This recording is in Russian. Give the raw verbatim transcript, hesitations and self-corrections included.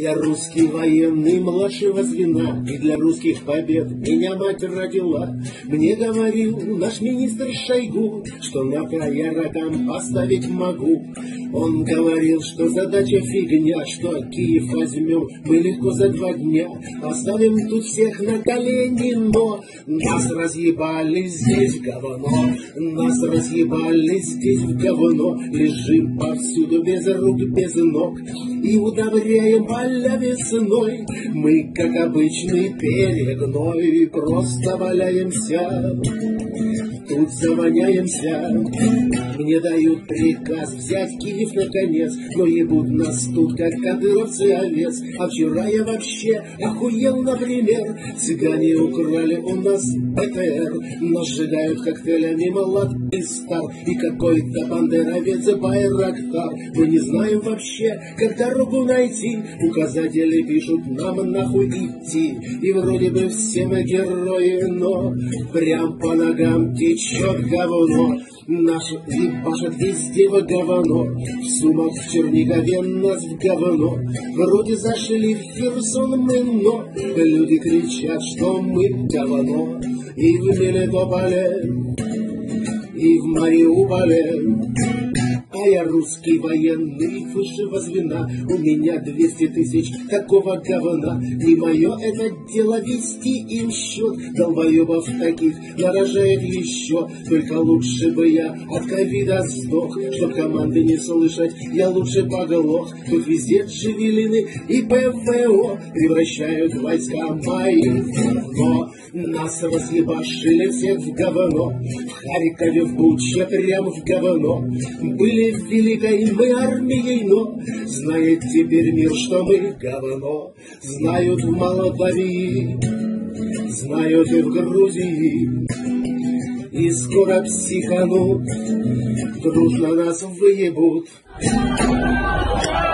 Я русский военный младшего звена, и для русских побед меня мать родила. Мне говорил наш министр Шойгу, что на края рогам поставить могу. Он говорил, что задача фигня, что Киев возьмем мы легко за два дня. Оставим тут всех на колени, но нас разъебали здесь в говно. Нас разъебали здесь в говно. Лежим повсюду без рук, без ног и удобряем поля весной. Мы, как обычный перегной, просто валяемся, тут завоняемся. Мне дают приказ взять Киев наконец, но ебут нас тут, как кадыровцы овец. А вчера я вообще охуел, например. Цыгане украли у нас БТР, но сжигают коктейлями молодой стар и какой-то бандеровец Байрактар. Мы не знаем вообще, как дорогу найти. Указатели пишут нам нахуй идти. И вроде бы все мы герои, но прям по ногам течет говно. Наш ебашит везде в говно. В Сумах, в Чернигове нас в говно. Вроде зашли в Херсон мы, но люди кричат, что мы говно. И в Мелитополе, и в Мариуполе. А я русский военный высшего звена. У меня двести тысяч такого говна. Не мое это дело вести им счет. Долбоебов таких нарожает еще. Только лучше бы я от ковида сдох. Чтоб команды не слышать, я лучше поглох. Тут везде джевелины и ПВО превращают войска мои в говно. Нас разъебашили всех в говно. В Харькове, в Буче, прям в говно. Были в великой мы армией, но знает теперь мир, что мы говно. Знают в Молдавии, знают и в Грузии. И скоро психанут, дружно нас выебут.